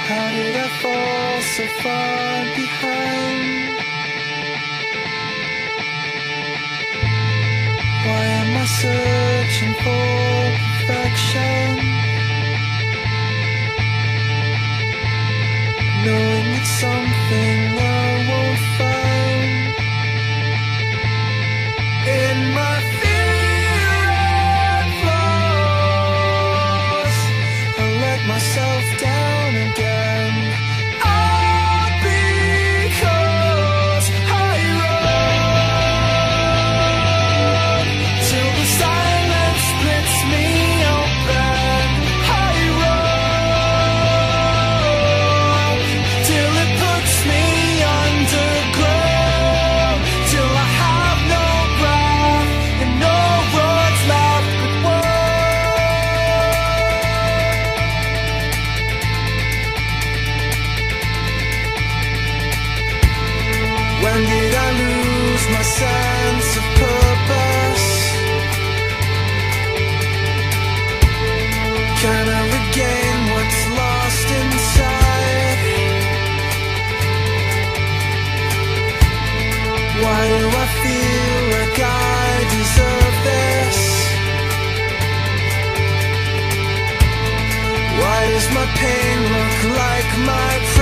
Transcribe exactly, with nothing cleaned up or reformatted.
How did I fall so far behind? Why am I searching for perfection, knowing it's something I won't find? In my fear and flaws, I let myself down again. All because I run till the silence splits me open. I run till it puts me underground, till I have no breath and no words left but words. When did I lose my sense of purpose? Can I regain what's lost inside? Why do I feel like I deserve this? Why does my pain look like my